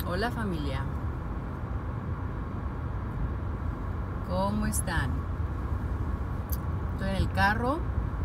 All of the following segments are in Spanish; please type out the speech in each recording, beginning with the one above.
Hola familia, ¿cómo están? Estoy en el carro,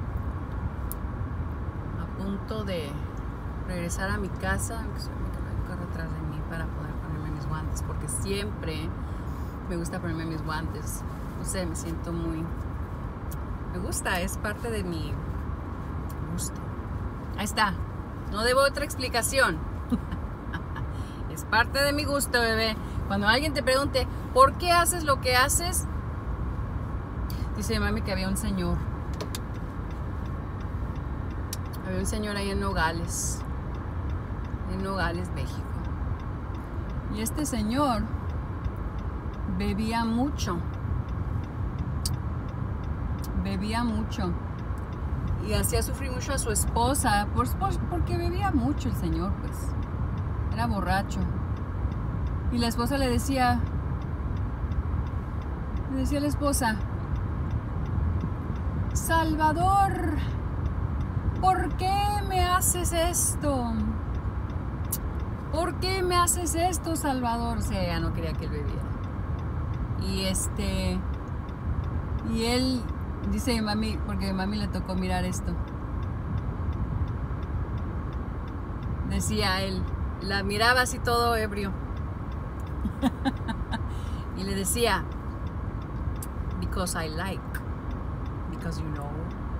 a punto de regresar a mi casa. Me quedé el carro atrás de mí para poder ponerme mis guantes, porque siempre me gusta ponerme mis guantes. No sé, me siento muy... Me gusta, es parte de mi gusto. Ahí está, no debo otra explicación. Es parte de mi gusto, bebé. Cuando alguien te pregunte, ¿por qué haces lo que haces? Dice mami que había un señor. Había un señor ahí en Nogales, México. Y este señor bebía mucho. Y hacía sufrir mucho a su esposa porque bebía mucho el señor, pues. Era borracho. Y la esposa le decía a la esposa: Salvador, ¿por qué me haces esto? ¿Por qué me haces esto, Salvador? O sea, ella no quería que él bebiera. Y él dice, mami, porque a mami le tocó mirar esto. Decía él, la miraba así todo ebrio. Y le decía, because I like, because you know.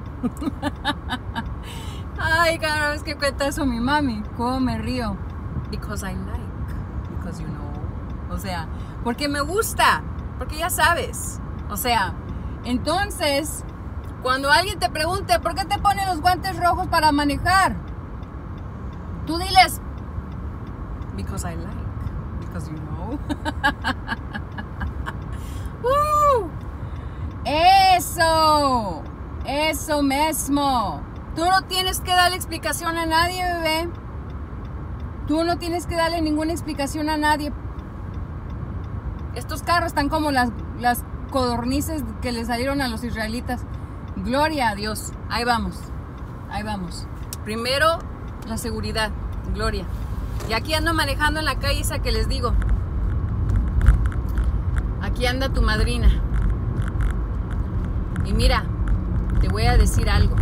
Ay, cada vez que cuenta eso mi mami, cómo me río. Because I like, because you know. O sea, porque me gusta, porque ya sabes. O sea, entonces, cuando alguien te pregunte, ¿por qué te ponen los guantes rojos para manejar? Tú diles, because I like, because you know. Eso mismo. Tú no tienes que darle explicación a nadie, bebé. Tú no tienes que darle ninguna explicación a nadie. Estos carros están como las codornices que le salieron a los israelitas. Gloria a Dios. Ahí vamos. Primero, la seguridad. Gloria. Y aquí ando manejando en la calle esa que les digo. Aquí anda tu madrina. Y mira, te voy a decir algo.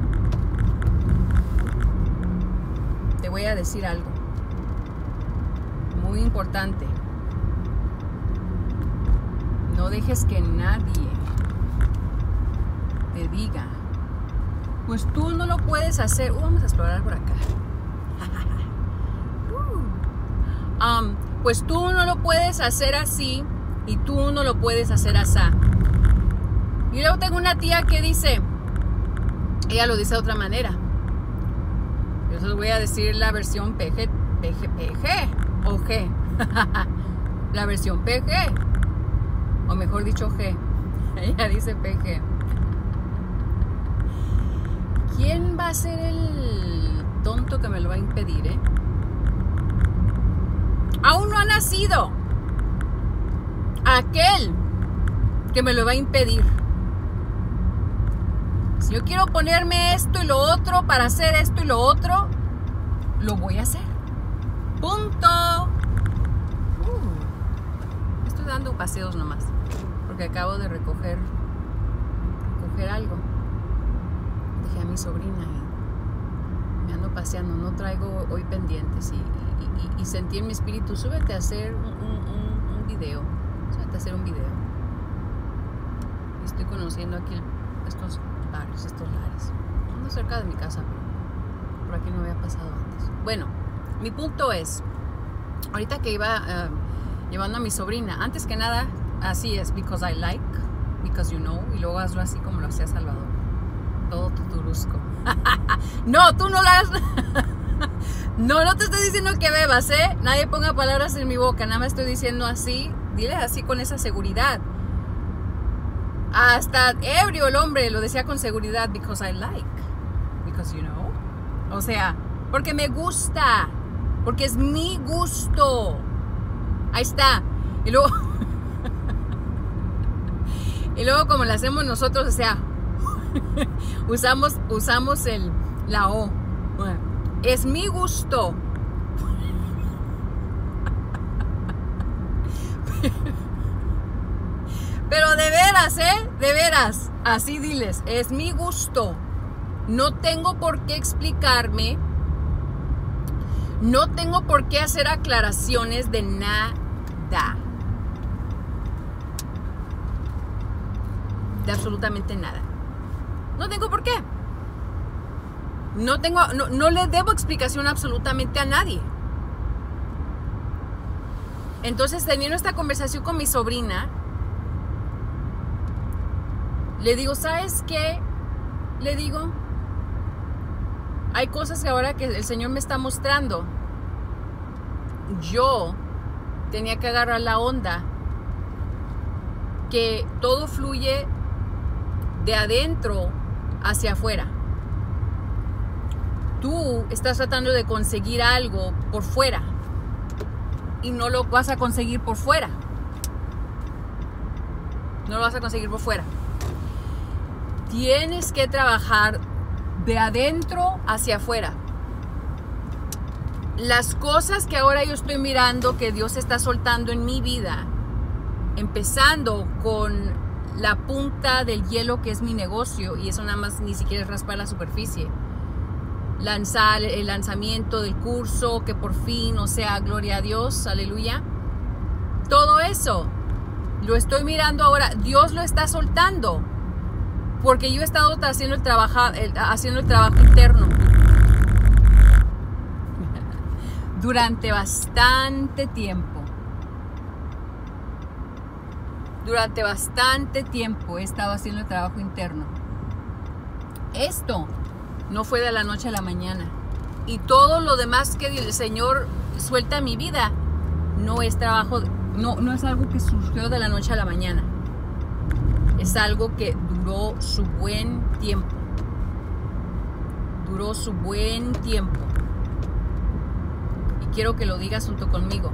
Muy importante. No dejes que nadie te diga, pues tú no lo puedes hacer. Vamos a explorar por acá. Pues tú no lo puedes hacer así y tú no lo puedes hacer así. Y luego tengo una tía que dice, ella lo dice de otra manera. Yo se los voy a decir la versión PG o G. La versión PG, o mejor dicho G. Ella dice PG. ¿Quién va a ser el tonto que me lo va a impedir, Aún no ha nacido aquel que me lo va a impedir. Si yo quiero ponerme esto y lo otro para hacer esto y lo otro, lo voy a hacer. Punto. Estoy dando paseos nomás, porque acabo de recoger algo. Dejé a mi sobrina y me ando paseando. No traigo hoy pendientes y sentí en mi espíritu, súbete a hacer un video. Súbete a hacer un video. Y estoy conociendo aquí estos lares. Ando cerca de mi casa, pero por aquí no había pasado antes. Bueno, mi punto es, ahorita que iba llevando a mi sobrina, antes que nada, así es, because I like, because you know, y luego hazlo así como lo hacía Salvador. Todo tuturusco. No, tú no las... No te estoy diciendo que bebas, Nadie ponga palabras en mi boca, nada más estoy diciendo así, dile así con esa seguridad. Hasta ebrio el hombre lo decía con seguridad, because I like, because you know. O sea, porque me gusta, porque es mi gusto. Ahí está. Y luego como lo hacemos nosotros, o sea, usamos la O. Es mi gusto. Pero de veras, de veras, así diles, es mi gusto. No tengo por qué explicarme, no tengo por qué hacer aclaraciones de nada. De absolutamente nada. No tengo por qué. No le debo explicación absolutamente a nadie. Entonces, teniendo esta conversación con mi sobrina, le digo, ¿sabes qué? Le digo, hay cosas que ahora que el Señor me está mostrando, yo tenía que agarrar la onda, que todo fluye de adentro hacia afuera. Tú estás tratando de conseguir algo por fuera y no lo vas a conseguir por fuera. No lo vas a conseguir por fuera. Tienes que trabajar de adentro hacia afuera. Las cosas que ahora yo estoy mirando que Dios está soltando en mi vida, empezando con la punta del hielo que es mi negocio, y eso nada más ni siquiera es raspar la superficie. Lanzar el lanzamiento del curso, que por fin, o sea, gloria a Dios, aleluya. Todo eso lo estoy mirando ahora. Dios lo está soltando porque yo he estado haciendo el trabajo interno durante bastante tiempo. Durante bastante tiempo he estado haciendo el trabajo interno. Esto no fue de la noche a la mañana. Y todo lo demás que el Señor suelta en mi vida no es trabajo, no es algo que surgió de la noche a la mañana. Es algo que duró su buen tiempo. Duró su buen tiempo. Y quiero que lo digas junto conmigo.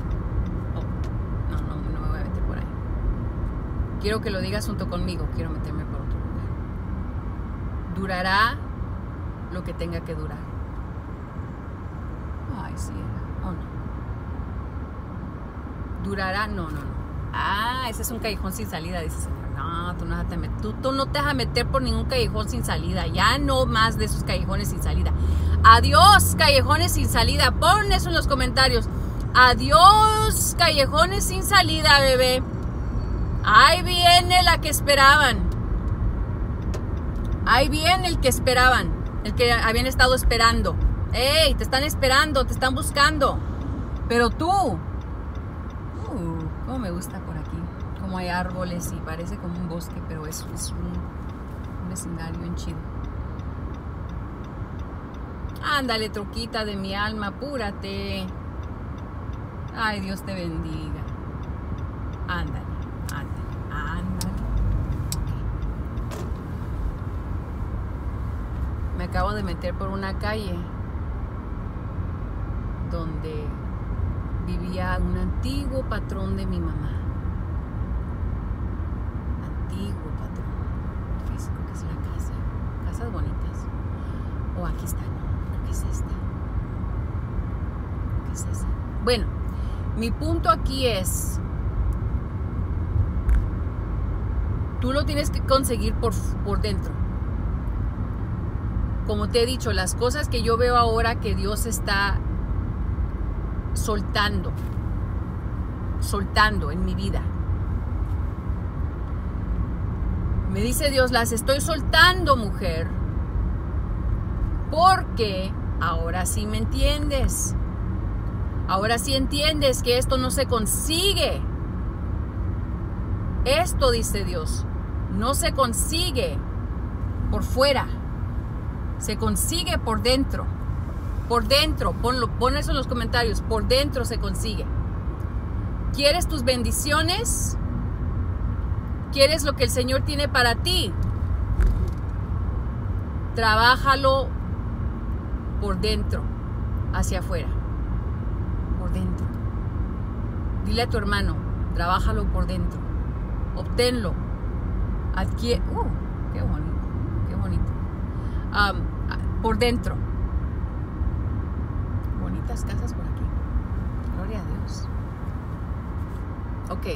No me voy a meter por ahí. Quiero que lo digas junto conmigo. Quiero meterme por otro lugar. Durará lo que tenga que durar. Ay, sí. Oh, no. Durará. No. Ah, ese es un callejón sin salida, dice el Señor. No, tú no te vas a meter por ningún callejón sin salida. Ya no más de esos callejones sin salida. Adiós, callejones sin salida. Pon eso en los comentarios. Adiós, callejones sin salida, bebé. Ahí viene la que esperaban. Ahí viene el que esperaban. El que habían estado esperando. ¡Ey! Te están esperando, te están buscando. Pero tú. Cómo me gusta por aquí. Como hay árboles y parece como un bosque, pero es un vecindario bien chido. Ándale, troquita de mi alma, apúrate. Ay, Dios te bendiga. Ándale. Me acabo de meter por una calle donde vivía un antiguo patrón de mi mamá. Antiguo patrón. Creo que es la casa. Casas bonitas. O aquí está. Creo que es esta. ¿Qué es esa? Bueno, mi punto aquí es: tú lo tienes que conseguir por dentro. Como te he dicho, las cosas que yo veo ahora que Dios está soltando en mi vida. Me dice Dios, las estoy soltando, mujer, porque ahora sí me entiendes. Ahora sí entiendes que esto no se consigue. Esto, dice Dios, no se consigue por fuera. Se consigue por dentro. Por dentro. Pon eso en los comentarios. Por dentro se consigue. ¿Quieres tus bendiciones? ¿Quieres lo que el Señor tiene para ti? Trabájalo por dentro, hacia afuera. Por dentro. Dile a tu hermano, trabájalo por dentro. Obténlo. Qué bonito. Qué bonito. Por dentro. Bonitas casas por aquí. Gloria a Dios. Ok.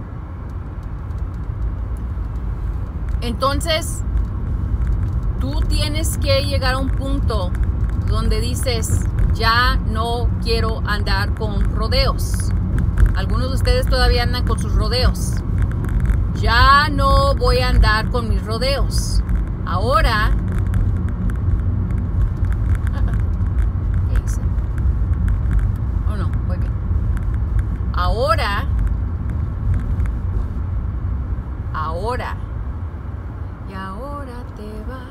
Entonces, tú tienes que llegar a un punto donde dices, ya no quiero andar con rodeos. Algunos de ustedes todavía andan con sus rodeos. Ya no voy a andar con mis rodeos. Ahora, ¿qué hice? Oh no, muy bien. Ahora, y ahora te vas.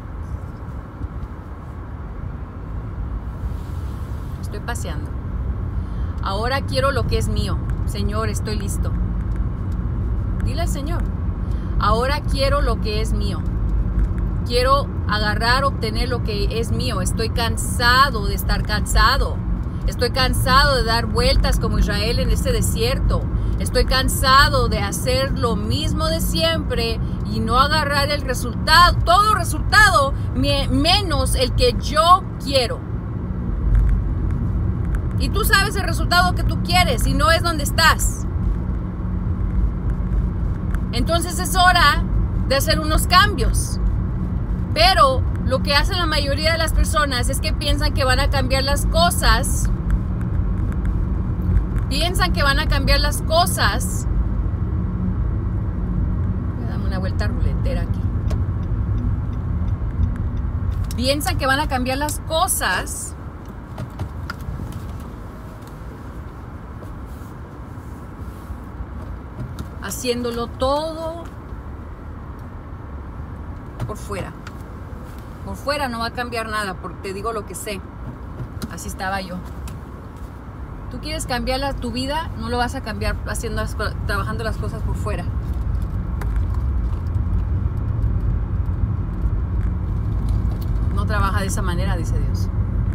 Estoy paseando. Ahora quiero lo que es mío. Señor, estoy listo. Dile al Señor. Ahora quiero lo que es mío. Quiero agarrar, obtener lo que es mío. Estoy cansado de estar cansado. Estoy cansado de dar vueltas como Israel en este desierto. Estoy cansado de hacer lo mismo de siempre y no agarrar el resultado, todo resultado, menos el que yo quiero. Y tú sabes el resultado que tú quieres y no es donde estás. Entonces es hora de hacer unos cambios. Pero lo que hacen la mayoría de las personas es que piensan que van a cambiar las cosas. Piensan que van a cambiar las cosas. Voy a darme una vuelta ruletera aquí. Piensan que van a cambiar las cosas haciéndolo todo por fuera. Por fuera no va a cambiar nada, porque te digo lo que sé. Así estaba yo. Tú quieres cambiar tu vida, no lo vas a cambiar trabajando las cosas por fuera. No trabaja de esa manera, dice Dios.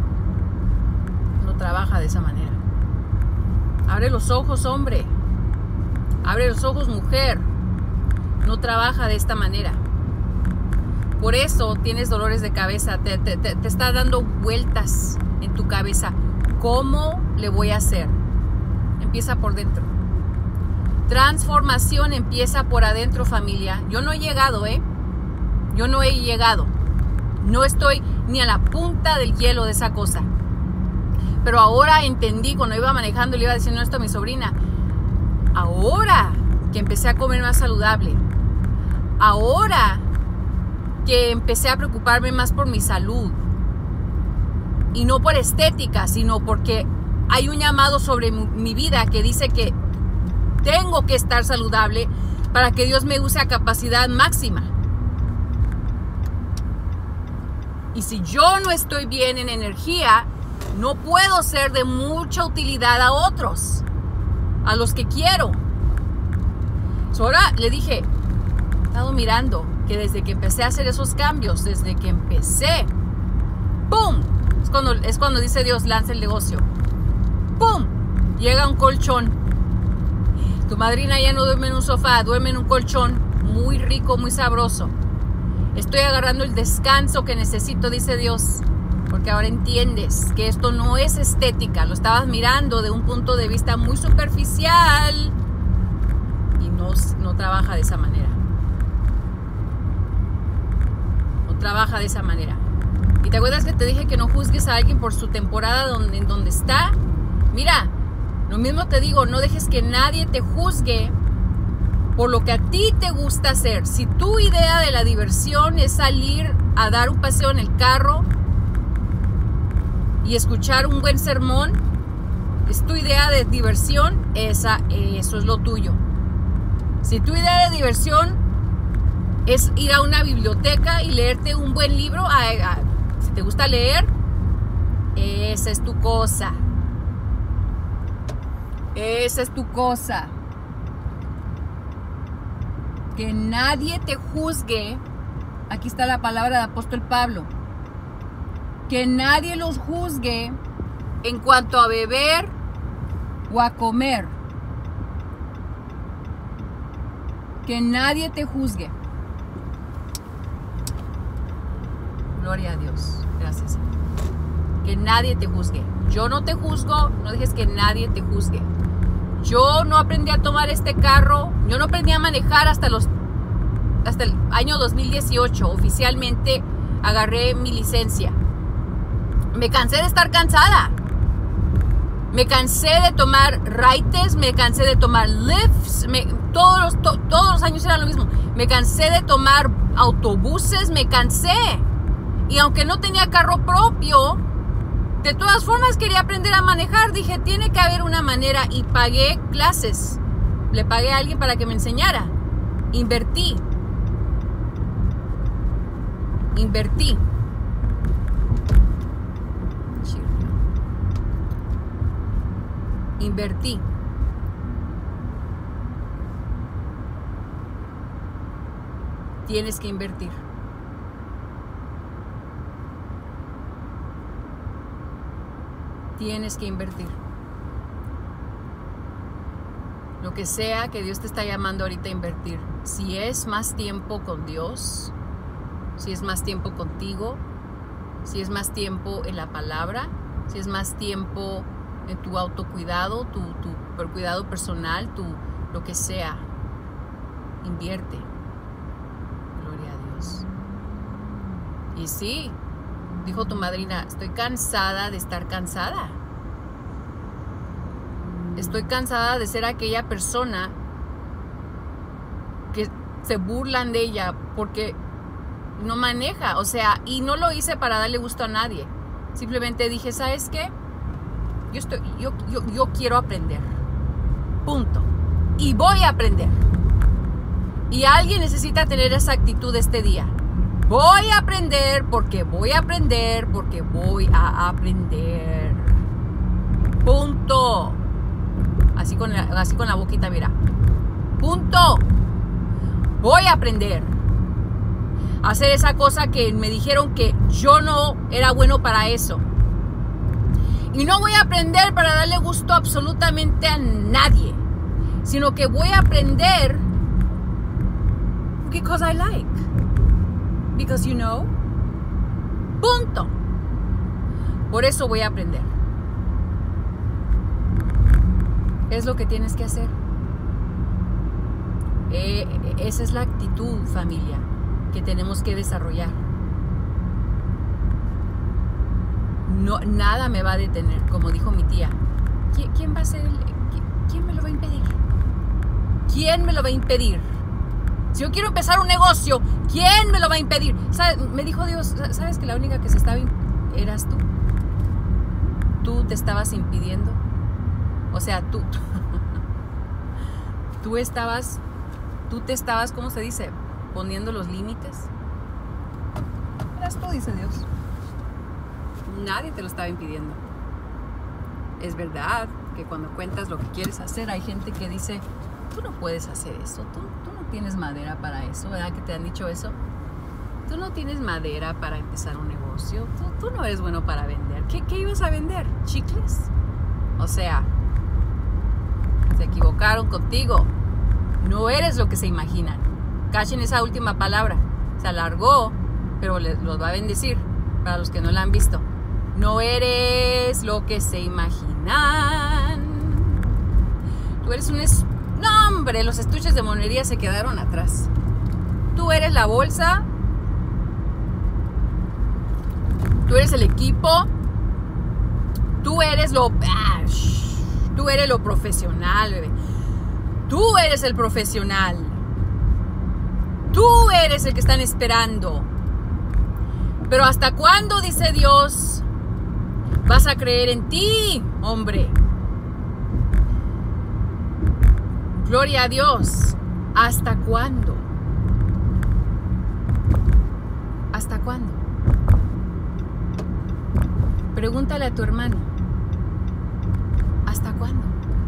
No trabaja de esa manera. Abre los ojos, hombre. Abre los ojos, mujer. No trabaja de esta manera. Por eso tienes dolores de cabeza. Te está dando vueltas en tu cabeza. ¿Cómo le voy a hacer? Empieza por dentro. Transformación empieza por adentro, familia. Yo no he llegado, Yo no he llegado. No estoy ni a la punta del hielo de esa cosa. Pero ahora entendí, cuando iba manejando, le iba diciendo esto a mi sobrina. Ahora que empecé a comer más saludable. Ahora que empecé a preocuparme más por mi salud. Y no por estética, sino porque hay un llamado sobre mi vida que dice que tengo que estar saludable para que Dios me use a capacidad máxima. Y si yo no estoy bien en energía, no puedo ser de mucha utilidad a otros, a los que quiero. Ahora le dije, he estado mirando que desde que empecé a hacer esos cambios, desde que empecé, ¡pum! Es cuando dice Dios, lanza el negocio. ¡Pum! Llega un colchón. Tu madrina ya no duerme en un sofá, duerme en un colchón muy rico, muy sabroso. Estoy agarrando el descanso que necesito, dice Dios, porque ahora entiendes que esto no es estética. Lo estabas mirando de un punto de vista muy superficial y no trabaja de esa manera. No trabaja de esa manera. ¿Y te acuerdas que te dije que no juzgues a alguien por su temporada en donde está? Mira, lo mismo te digo, no dejes que nadie te juzgue por lo que a ti te gusta hacer. Si tu idea de la diversión es salir a dar un paseo en el carro y escuchar un buen sermón, es tu idea de diversión, eso es lo tuyo. Si tu idea de diversión es ir a una biblioteca y leerte un buen libro, si te gusta leer, esa es tu cosa. Esa es tu cosa. Que nadie te juzgue. Aquí está la palabra del apóstol Pablo. Que nadie los juzgue en cuanto a beber o a comer. Que nadie te juzgue. Gloria a Dios. Gracias, Señor. Que nadie te juzgue. Yo no te juzgo, no dejes que nadie te juzgue. Yo no aprendí a tomar este carro, yo no aprendí a manejar hasta el año 2018. Oficialmente agarré mi licencia. Me cansé de estar cansada. Me cansé de tomar rides, me cansé de tomar lifts, todos los años era lo mismo. Me cansé de tomar autobuses, me cansé. Y aunque no tenía carro propio, de todas formas quería aprender a manejar. Dije, tiene que haber una manera, y pagué clases. Le pagué a alguien para que me enseñara. Invertí. Tienes que invertir. Tienes que invertir. Lo que sea que Dios te está llamando ahorita a invertir. Si es más tiempo con Dios, si es más tiempo contigo, si es más tiempo en la palabra, si es más tiempo en tu autocuidado, tu cuidado personal, lo que sea, invierte. Gloria a Dios. Y sí, dijo tu madrina, estoy cansada de estar cansada. Estoy cansada de ser aquella persona que se burlan de ella porque no maneja. O sea, y no lo hice para darle gusto a nadie. Simplemente dije, ¿sabes qué? Yo quiero aprender. Punto. Y voy a aprender. Y alguien necesita tener esa actitud este día. Voy a aprender porque voy a aprender porque voy a aprender. Punto. Así con la boquita, mira. Punto. Voy a aprender. A hacer esa cosa que me dijeron que yo no era bueno para eso. Y no voy a aprender para darle gusto absolutamente a nadie, sino que voy a aprender because I like. Because you know. Punto. Por eso voy a aprender. Es lo que tienes que hacer. Esa es la actitud, familia, que tenemos que desarrollar. No, nada me va a detener, como dijo mi tía. ¿Quién va a ser? ¿Quién me lo va a impedir? ¿Quién me lo va a impedir? Si yo quiero empezar un negocio, ¿quién me lo va a impedir? Me dijo Dios, ¿sabes que la única que se estaba eras tú? Tú te estabas impidiendo. O sea, tú te estabas, ¿cómo se dice? Poniendo los límites. Eras tú, dice Dios. Nadie te lo estaba impidiendo. Es verdad que cuando cuentas lo que quieres hacer, hay gente que dice, tú no puedes hacer eso, tú no tienes madera para eso, ¿verdad que te han dicho eso? Tú no tienes madera para empezar un negocio, tú no eres bueno para vender. ¿Qué ibas a vender? ¿Chicles? O sea, se equivocaron contigo. No eres lo que se imaginan. Cachen esa última palabra. Se alargó, pero los va a bendecir para los que no la han visto. No eres lo que se imaginan. Tú eres no, hombre, los estuches de monería se quedaron atrás. Tú eres la bolsa. Tú eres el equipo. Tú eres lo profesional, bebé. Tú eres el profesional. Tú eres el que están esperando. Pero ¿hasta cuándo, dice Dios, vas a creer en ti, hombre? Gloria a Dios. ¿Hasta cuándo? ¿Hasta cuándo? Pregúntale a tu hermano. ¿Hasta cuándo?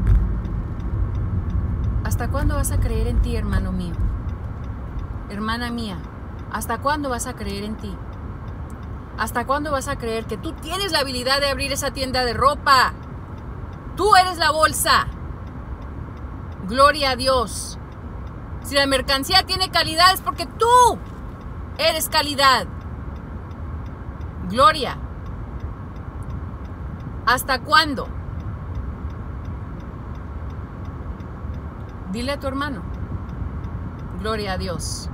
¿Hasta cuándo vas a creer en ti, hermano mío? Hermana mía, ¿hasta cuándo vas a creer en ti? ¿Hasta cuándo vas a creer que tú tienes la habilidad de abrir esa tienda de ropa? Tú eres la bolsa. Gloria a Dios. Si la mercancía tiene calidad es porque tú eres calidad. Gloria. ¿Hasta cuándo? Dile a tu hermano. Gloria a Dios.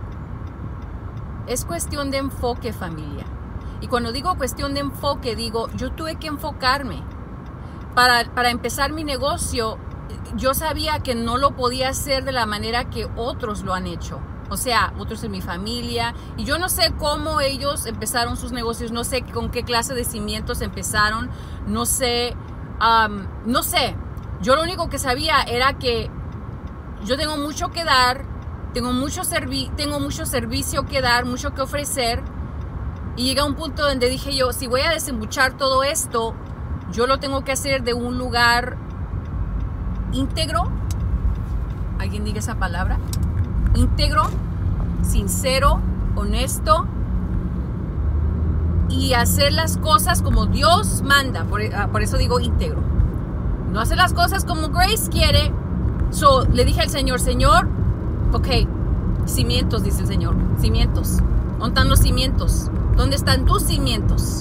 Es cuestión de enfoque, familia. Y cuando digo cuestión de enfoque, digo, yo tuve que enfocarme. Para empezar mi negocio, yo sabía que no lo podía hacer de la manera que otros lo han hecho. O sea, otros en mi familia. Y yo no sé cómo ellos empezaron sus negocios. No sé con qué clase de cimientos empezaron. No sé. No sé. Yo lo único que sabía era que yo tengo mucho que dar. Tengo mucho servicio que dar, mucho que ofrecer. Y llega un punto donde dije yo, si voy a desembuchar todo esto, yo lo tengo que hacer de un lugar íntegro. ¿Alguien diga esa palabra? Íntegro, sincero, honesto. Y hacer las cosas como Dios manda. Por eso digo íntegro. No hacer las cosas como Grace quiere. Le dije al Señor, Señor, ok, cimientos, dice el Señor, cimientos. ¿Dónde están los cimientos? ¿Dónde están tus cimientos?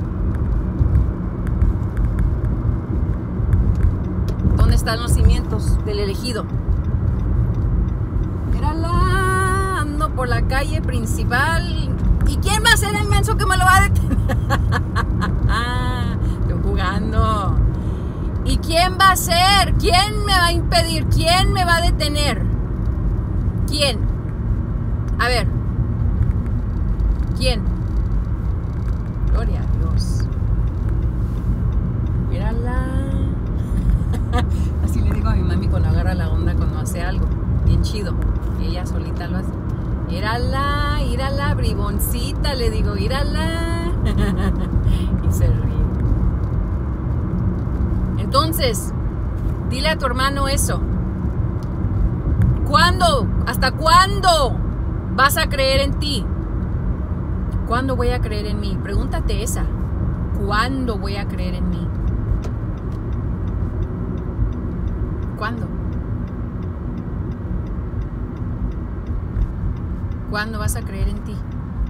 ¿Dónde están los cimientos del elegido? Mírala, ando por la calle principal. ¿Y quién va a ser el menso que me lo va a detener? Estoy jugando. ¿Y quién va a ser? ¿Quién me va a impedir? ¿Quién me va a detener? ¿Quién? A ver. ¿Quién? Gloria a Dios. Mírala. Así le digo a mi mami cuando agarra la onda, cuando hace algo bien chido. Y ella solita lo hace. Írala, briboncita, le digo, írala. Y se ríe. Entonces, dile a tu hermano eso. ¿Cuándo? ¿Hasta cuándo vas a creer en ti? ¿Cuándo voy a creer en mí? Pregúntate esa. ¿Cuándo voy a creer en mí? ¿Cuándo? ¿Cuándo vas a creer en ti?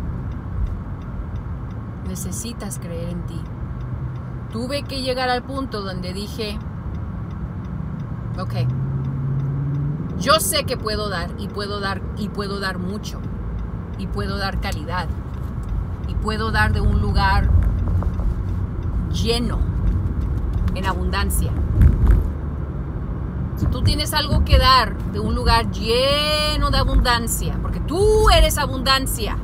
Necesitas creer en ti. Tuve que llegar al punto donde dije, ok, yo sé que puedo dar y puedo dar mucho y puedo dar calidad y puedo dar de un lugar lleno, en abundancia. Si tú tienes algo que dar de un lugar lleno de abundancia, porque tú eres abundancia,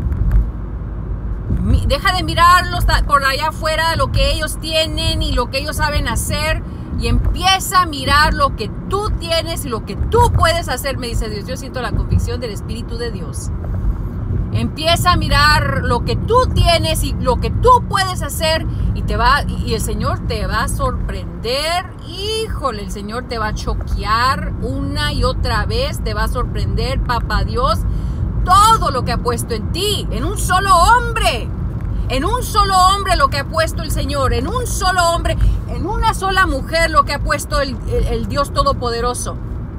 deja de mirarlos por allá afuera, lo que ellos tienen y lo que ellos saben hacer, y empieza a mirar lo que tú tienes y lo que tú puedes hacer, me dice Dios. Yo siento la convicción del Espíritu de Dios. Empieza a mirar lo que tú tienes y lo que tú puedes hacer, y el Señor te va a sorprender. Híjole, el Señor te va a choquear una y otra vez, te va a sorprender, papá Dios, todo lo que ha puesto en ti, en un solo hombre. En un solo hombre lo que ha puesto el Señor, en un solo hombre, en una sola mujer lo que ha puesto el Dios Todopoderoso.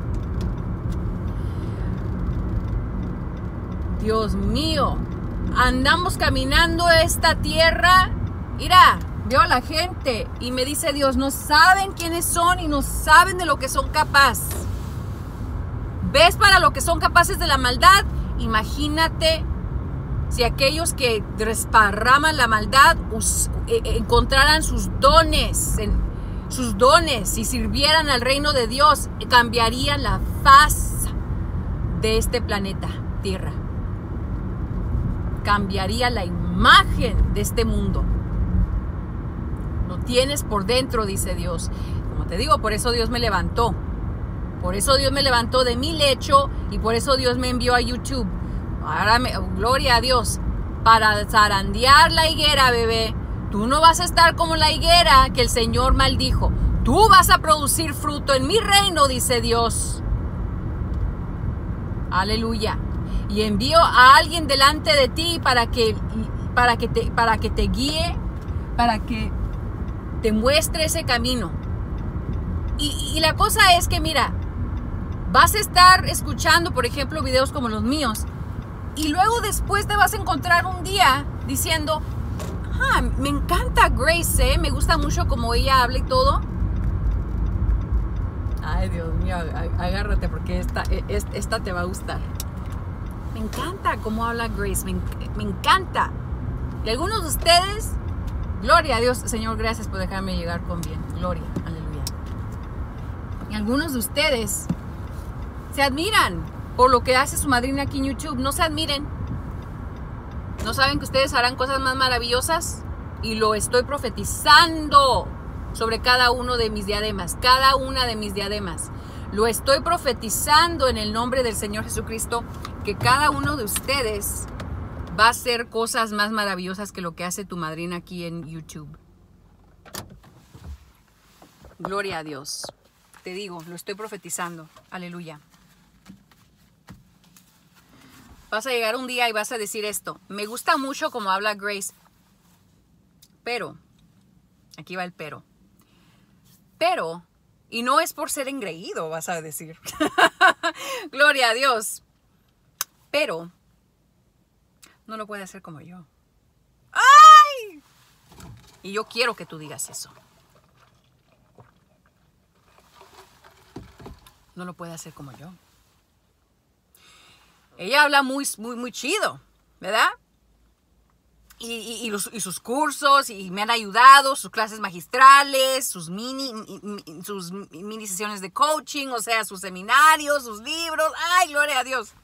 Dios mío, andamos caminando esta tierra. Mira, veo a la gente y me dice Dios, no saben quiénes son y no saben de lo que son capaces. ¿Ves para lo que son capaces de la maldad? Imagínate si aquellos que desparraman la maldad encontraran sus dones y sirvieran al reino de Dios, cambiarían la faz de este planeta Tierra. Cambiaría la imagen de este mundo. Lo tienes por dentro, dice Dios. Como te digo, por eso Dios me levantó. Por eso Dios me levantó de mi lecho y por eso Dios me envió a YouTube. Ahora, gloria a Dios, para zarandear la higuera, bebé. Tú no vas a estar como la higuera que el Señor maldijo. Tú vas a producir fruto en mi reino, dice Dios. Aleluya. Y envío a alguien delante de ti para que te guíe, para que te muestre ese camino. Y la cosa es que, mira, vas a estar escuchando, por ejemplo, videos como los míos. Y luego después te vas a encontrar un día diciendo, me encanta Grace, me gusta mucho como ella habla y todo. Ay, Dios mío, agárrate porque esta te va a gustar. Me encanta cómo habla Grace, me encanta. Y algunos de ustedes, gloria a Dios, Señor, gracias por dejarme llegar con bien. Gloria, aleluya. Y algunos de ustedes se admiran por lo que hace su madrina aquí en YouTube. No se admiren. ¿No saben que ustedes harán cosas más maravillosas? Y lo estoy profetizando sobre cada uno de mis diademas, cada una de mis diademas. Lo estoy profetizando en el nombre del Señor Jesucristo, que cada uno de ustedes va a hacer cosas más maravillosas que lo que hace tu madrina aquí en YouTube. Gloria a Dios. Te digo, lo estoy profetizando. Aleluya. Vas a llegar un día y vas a decir esto. Me gusta mucho como habla Grace. Pero, aquí va el pero. Pero, y no es por ser engreído, vas a decir. Gloria a Dios. Pero, no lo puede hacer como yo. ¡Ay! Y yo quiero que tú digas eso. No lo puede hacer como yo. Ella habla muy chido, ¿verdad? Y sus cursos, y me han ayudado, sus clases magistrales, sus mini sesiones de coaching, o sea, sus seminarios, sus libros. ¡Ay, gloria a Dios!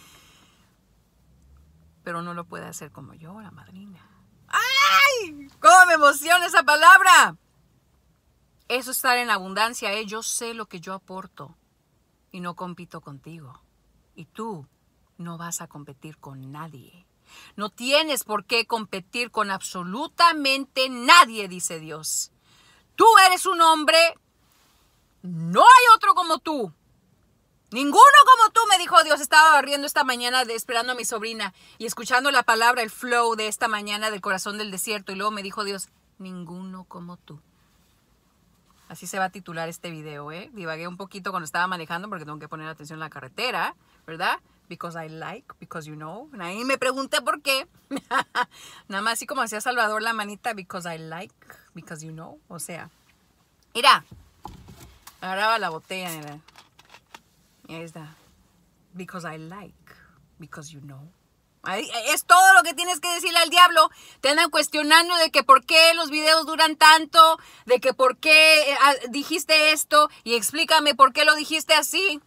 Pero no lo puede hacer como yo, la madrina. ¡Ay! ¡Cómo me emociona esa palabra! Eso es estar en abundancia, ¿eh? Yo sé lo que yo aporto y no compito contigo. Y tú no vas a competir con nadie. No tienes por qué competir con absolutamente nadie, dice Dios. Tú eres un hombre, no hay otro como tú. Ninguno como tú, me dijo Dios. Estaba barriendo esta mañana esperando a mi sobrina y escuchando la palabra, el flow de esta mañana del corazón del desierto. Y luego me dijo Dios, ninguno como tú. Así se va a titular este video, ¿eh? Divagué un poquito cuando estaba manejando porque tengo que poner atención en la carretera, ¿verdad? Because I like, because you know. Y ahí me pregunté por qué. Nada más así como hacía Salvador la manita, because I like, because you know. O sea, mira, agarraba la botella, mira. Y ahí está. Because I like, because you know. Ahí, es todo lo que tienes que decirle al diablo. Te andan cuestionando de que por qué los videos duran tanto, de que por qué dijiste esto, y explícame por qué lo dijiste así.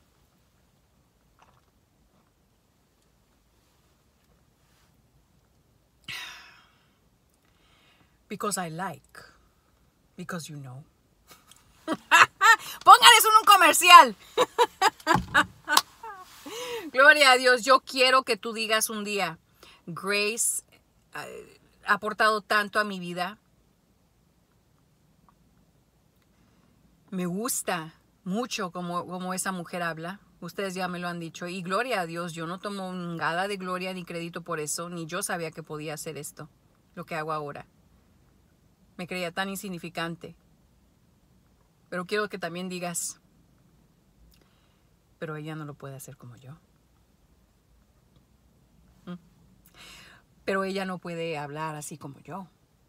Because I like, because you know. Pónganles un comercial. Gloria a Dios. Yo quiero que tú digas un día, Grace ha aportado tanto a mi vida. Me gusta mucho como esa mujer habla. Ustedes ya me lo han dicho. Y gloria a Dios, yo no tomo nada de gloria ni crédito por eso. Ni yo sabía que podía hacer esto, lo que hago ahora. Me creía tan insignificante. Pero quiero que también digas, pero ella no lo puede hacer como yo. Pero ella no puede hablar así como yo.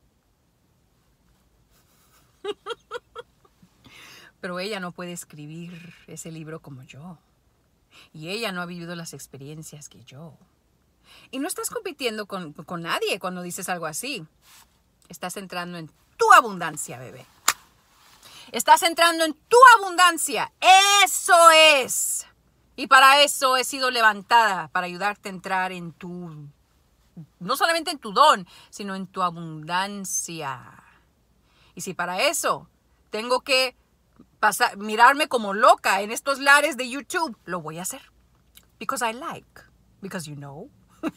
Pero ella no puede escribir ese libro como yo. Y ella no ha vivido las experiencias que yo. Y no estás compitiendo con nadie cuando dices algo así. Estás entrando en tu abundancia, bebé. Estás entrando en tu abundancia. Eso es. Y para eso he sido levantada, para ayudarte a entrar en tu, no solamente en tu don, sino en tu abundancia. Y si para eso tengo que mirarme como loca en estos lares de YouTube, lo voy a hacer. Because I like, because you know.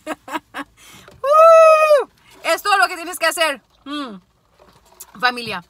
Es todo lo que tienes que hacer. Familia,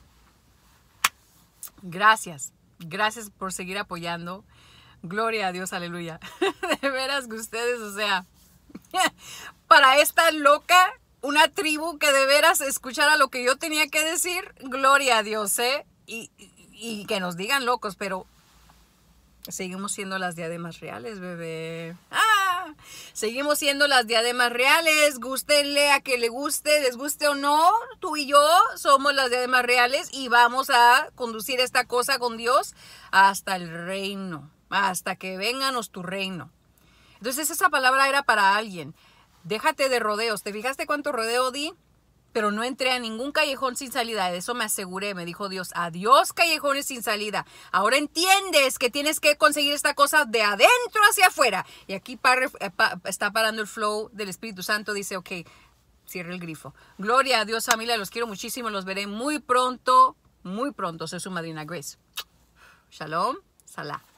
gracias por seguir apoyando. Gloria a Dios, aleluya. De veras que ustedes, o sea, para esta loca, una tribu que de veras escuchara lo que yo tenía que decir, gloria a Dios, ¿eh? Y que nos digan locos, pero seguimos siendo las diademas reales, bebé. Seguimos siendo las diademas reales. Gústenle a que le guste, les guste o no, tú y yo somos las diademas reales y vamos a conducir esta cosa con Dios hasta el reino, hasta que vénganos tu reino. Entonces esa palabra era para alguien. Déjate de rodeos. ¿Te fijaste cuánto rodeo di? Pero no entré a ningún callejón sin salida. De eso me aseguré. Me dijo Dios, adiós callejones sin salida. Ahora entiendes que tienes que conseguir esta cosa de adentro hacia afuera. Y aquí está parando el flow del Espíritu Santo. Dice, ok, cierre el grifo. Gloria a Dios, familia. Los quiero muchísimo. Los veré muy pronto. Muy pronto. Soy su madrina Grace. Shalom. Salah.